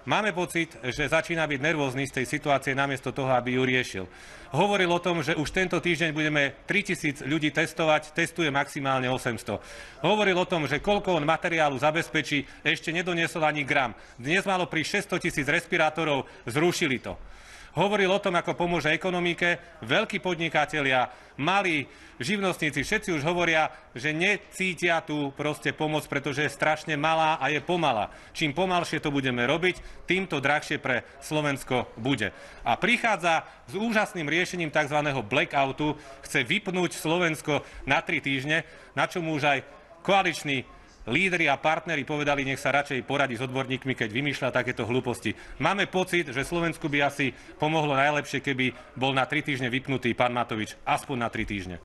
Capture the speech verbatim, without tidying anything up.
Máme pocit, že začína byť nervózny z tej situácie namiesto toho, aby ju riešil. Hovoril o tom, že už tento týždeň budeme tritisíc ľudí testovať, testuje maximálne osemsto. Hovoril o tom, že koľko on materiálu zabezpečí, ešte nedoniesol ani gram. Dnes malo prísť šesťsto tisíc respirátorov, zrušili to. Hovoril o tom, ako pomôže ekonomike. Veľkí podnikatelia, malí živnostníci, všetci už hovoria, že necítia tú proste pomoc, pretože je strašne malá a je pomalá. Čím pomalšie to budeme robiť, týmto drahšie pre Slovensko bude. A prichádza s úžasným riešením tzv. Blackoutu, chce vypnúť Slovensko na tri týždne, na čom už aj koaliční lídri a partneri povedali, nech sa radšej poradí s odborníkmi, keď vymýšľa takéto hlúposti. Máme pocit, že Slovensku by asi pomohlo najlepšie, keby bol na tri týždne vypnutý pán Matovič, aspoň na tri týždne.